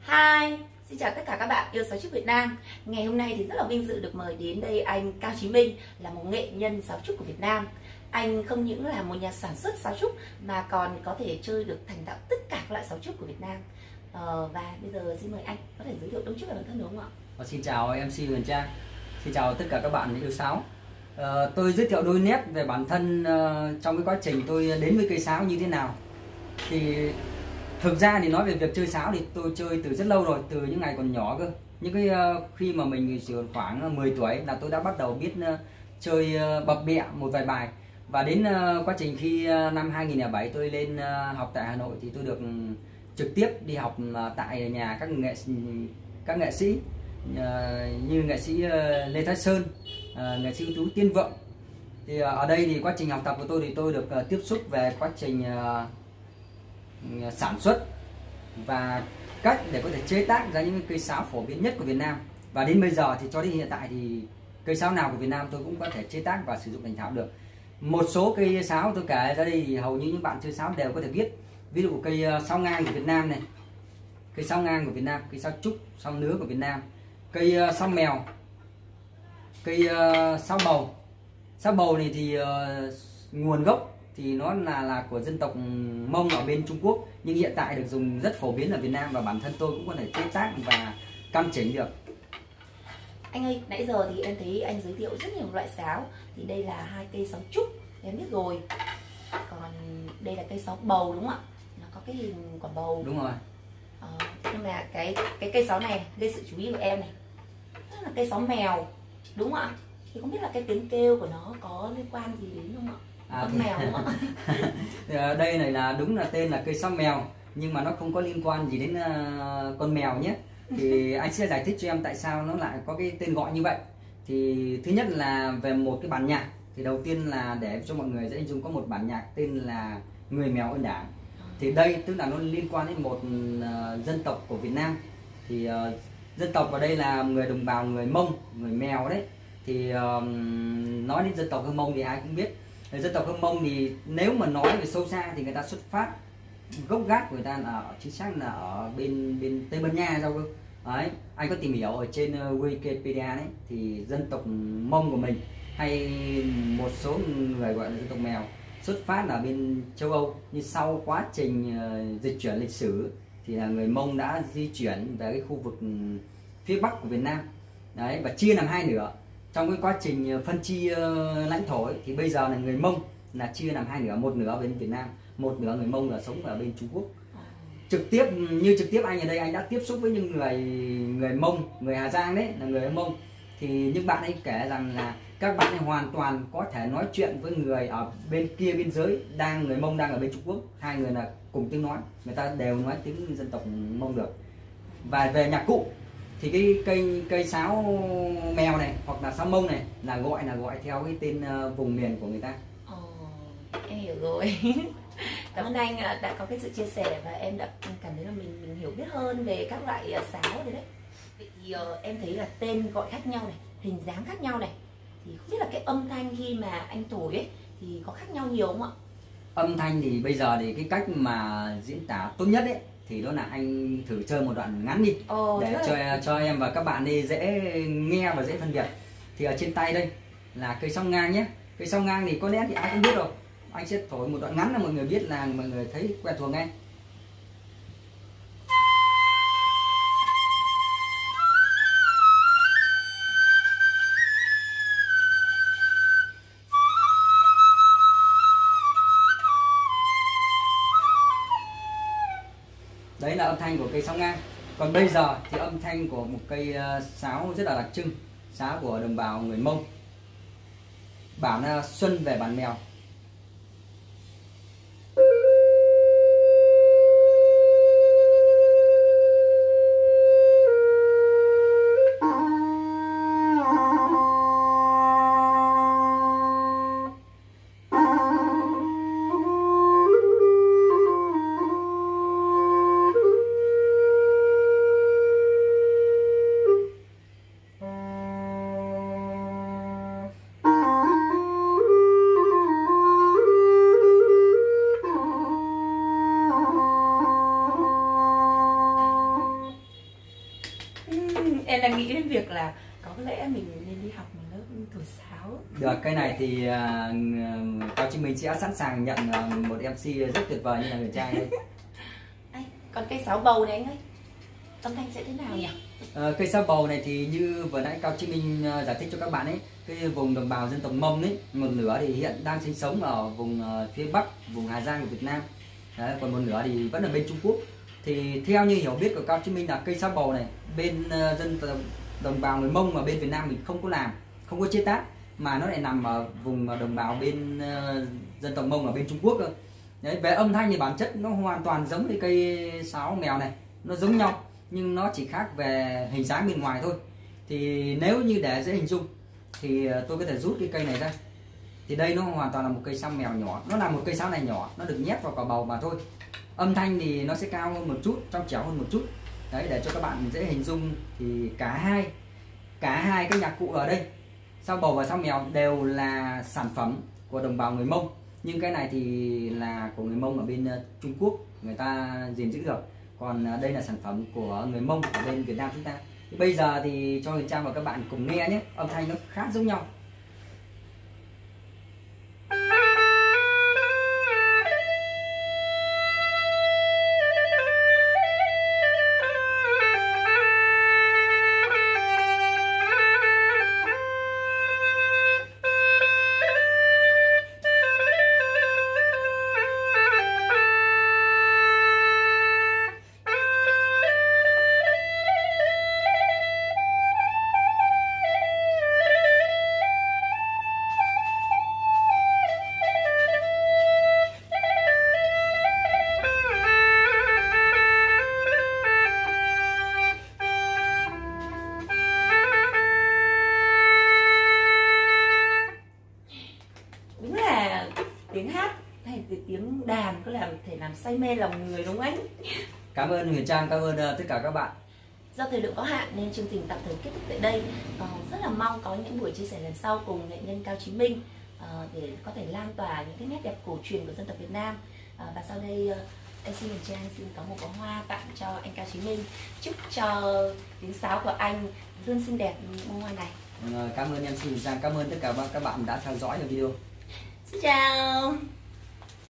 Hi, xin chào tất cả các bạn yêu sáo trúc Việt Nam. Ngày hôm nay thì rất là vinh dự được mời đến đây anh Cao Chí Minh, là một nghệ nhân sáo trúc của Việt Nam. Anh không những là một nhà sản xuất sáo trúc mà còn có thể chơi được thành thạo tất cả các loại sáo trúc của Việt Nam. Và bây giờ xin mời anh có thể giới thiệu đôi chút về bản thân đúng không ạ? Xin chào MC Huyền Trang, xin chào tất cả các bạn yêu sáo. Tôi giới thiệu đôi nét về bản thân trong cái quá trình tôi đến với cây sáo như thế nào. Thì thực ra thì nói về việc chơi sáo thì tôi chơi từ rất lâu rồi, từ những ngày còn nhỏ cơ. Những cái khi mà mình chỉ khoảng 10 tuổi là tôi đã bắt đầu biết chơi bập bẹ một vài bài. Và đến quá trình khi năm 2007 tôi lên học tại Hà Nội thì tôi được trực tiếp đi học tại nhà các nghệ sĩ như nghệ sĩ Lê Thái Sơn, nghệ sĩ ưu tú Tiên Vượng. Thì ở đây thì quá trình học tập của tôi thì tôi được tiếp xúc về quá trình sản xuất và cách để có thể chế tác ra những cây sáo phổ biến nhất của Việt Nam. Và đến bây giờ thì cho đến hiện tại thì cây sáo nào của Việt Nam tôi cũng có thể chế tác và sử dụng thành thạo được. Một số cây sáo tôi kể ra đây thì hầu như những bạn chơi sáo đều có thể biết. Ví dụ cây sáo ngang của Việt Nam này, cây sáo ngang của Việt Nam, cây sáo trúc, sáo nứa của Việt Nam, cây sáo mèo, cây sáo bầu. Sáo bầu này thì nguồn gốc thì nó là của dân tộc Mông ở bên Trung Quốc, nhưng hiện tại được dùng rất phổ biến ở Việt Nam và bản thân tôi cũng có thể chế tác và căn chỉnh được. Anh ơi, nãy giờ thì em thấy anh giới thiệu rất nhiều loại sáo. Thì đây là hai cây sáo trúc, em biết rồi. Còn đây là cây sáo bầu đúng không ạ? Nó có cái hình quả bầu. Đúng rồi. Nhưng mà cái cây sáo này gây sự chú ý của em này, đó là cây sáo mèo đúng không ạ? Thì không biết là cái tiếng kêu của nó có liên quan gì đến không ạ? Con mèo đúng không ạ? Đây này là đúng là tên là cây sáo mèo, nhưng mà nó không có liên quan gì đến con mèo nhé. Thì anh sẽ giải thích cho em tại sao nó lại có cái tên gọi như vậy. Thì thứ nhất là về một cái bản nhạc, thì đầu tiên là để cho mọi người dễ hình dung, có một bản nhạc tên là Người Mèo Ơn Đảng. Thì đây tức là nó liên quan đến một dân tộc của Việt Nam. Thì dân tộc ở đây là người đồng bào người Mông, người Mèo đấy. Thì nói đến dân tộc Hơ Mông thì ai cũng biết. Dân tộc Hơ Mông thì nếu mà nói về sâu xa thì người ta xuất phát gốc gác của người ta là chính xác là ở bên Tây Ban Nha sao cơ. Đấy, anh có tìm hiểu ở trên Wikipedia đấy, thì dân tộc Mông của mình hay một số người gọi là dân tộc Mèo xuất phát ở bên châu Âu, nhưng sau quá trình dịch chuyển lịch sử thì là người Mông đã di chuyển về cái khu vực phía Bắc của Việt Nam đấy, và chia làm hai nửa. Trong cái quá trình phân chia lãnh thổ ấy, thì bây giờ là người Mông là chia làm hai nửa, một nửa ở bên Việt Nam, một nửa người Mông là sống ở bên Trung Quốc. Trực tiếp anh ở đây anh đã tiếp xúc với những người Mông, người Hà Giang đấy, là người Mông. Thì những bạn ấy kể rằng là các bạn ấy hoàn toàn có thể nói chuyện với người ở bên kia biên giới, người Mông đang ở bên Trung Quốc, hai người là cùng tiếng nói, người ta đều nói tiếng dân tộc Mông được. Và về nhạc cụ thì cái cây sáo mèo này hoặc là sáo Mông này là gọi theo cái tên vùng miền của người ta. Em hiểu rồi. Cảm ơn anh đã có cái sự chia sẻ và em đã cảm thấy là mình hiểu biết hơn về các loại sáo rồi đấy. Vậy thì em thấy là tên gọi khác nhau này, hình dáng khác nhau này, thì không biết là cái âm thanh khi mà anh thổi ấy thì có khác nhau nhiều không ạ? Âm thanh thì bây giờ thì cái cách mà diễn tả tốt nhất ấy thì đó là anh thử chơi một đoạn ngắn đi để cho em và các bạn đi dễ nghe và dễ phân biệt. Thì ở trên tay đây là cây sáo ngang nhé. Cây sáo ngang thì có lẽ thì ai cũng biết rồi. Anh sẽ thổi một đoạn ngắn là mọi người biết, là mọi người thấy quen thuộc ngay. Đấy là âm thanh của cây sáo ngang. Còn bây giờ thì âm thanh của một cây sáo rất là đặc trưng, sáo của đồng bào người Mông, bản Xuân Về Bản Mèo. Em đang nghĩ đến việc là có lẽ mình nên đi học một lớp thổi sáo. Được, cái này thì Cao Chí Minh sẽ sẵn sàng nhận một MC rất tuyệt vời như là người trai đây. Còn cây sáo bầu này anh ơi, âm thanh sẽ thế nào nhỉ? Cây sáo bầu này thì như vừa nãy Cao Chí Minh giải thích cho các bạn ấy, cái vùng đồng bào dân tộc Mông ấy, một nửa thì hiện đang sinh sống ở vùng phía Bắc, vùng Hà Giang của Việt Nam. Đấy, còn một nửa thì vẫn ở bên Trung Quốc. Thì theo như hiểu biết của Cao Chí Minh là cây sáo bầu này bên dân tộc đồng bào người Mông mà bên Việt Nam mình không có làm, không có chế tác, mà nó lại nằm ở vùng đồng bào bên dân tộc Mông ở bên Trung Quốc cơ. Đấy, về âm thanh thì bản chất nó hoàn toàn giống như cây sáo mèo này, nó giống nhau nhưng nó chỉ khác về hình dáng bên ngoài thôi. Thì nếu như để dễ hình dung thì tôi có thể rút cái cây này ra. Thì đây nó hoàn toàn là một cây sáo mèo nhỏ, nó là một cây sáo này nhỏ, nó được nhét vào quả bầu mà thôi. Âm thanh thì nó sẽ cao hơn một chút, trong trẻo hơn một chút. Đấy, để cho các bạn dễ hình dung thì cả hai cái nhạc cụ ở đây, sáo bầu và sáo mèo đều là sản phẩm của đồng bào người Mông, nhưng cái này thì là của người Mông ở bên Trung Quốc người ta gìn giữ được, còn đây là sản phẩm của người Mông ở bên Việt Nam chúng ta. Thì bây giờ thì cho Huyền Trang và các bạn cùng nghe nhé, âm thanh nó khá giống nhau. Tiếng hát hay tiếng đàn có thể làm say mê lòng người đúng không anh? Cảm ơn Huyền Trang, cảm ơn tất cả các bạn. Do thời lượng có hạn nên chương trình tạm thời kết thúc tại đây. Rất là mong có những buổi chia sẻ lần sau cùng nghệ nhân Cao Chí Minh để có thể lan tỏa những cái nét đẹp cổ truyền của dân tộc Việt Nam. Và sau đây em xin Huyền Trang xin có một bó hoa tặng cho anh Cao Chí Minh, chúc cho tiếng sáo của anh luôn xinh đẹp như bông hoa này. Cảm ơn em Huyền Trang, cảm ơn tất cả các bạn đã theo dõi video. Xin chào.